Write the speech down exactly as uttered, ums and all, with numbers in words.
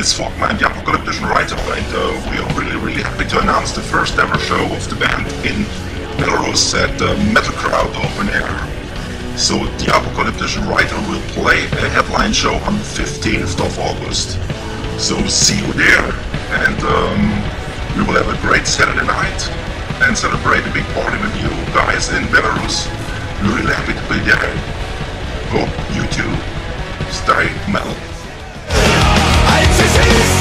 is Fogman, the Apocalyptician Writer, and uh, we are really, really happy to announce the first ever show of the band in Belarus at the Metal Crowd Open Air. So the Apocalyptician Writer will play a headline show on the fifteenth of August. So see you there, and um, we will have a great Saturday night and celebrate a big party with you guys in Belarus. We're really happy to be there. Hope you too stay metal.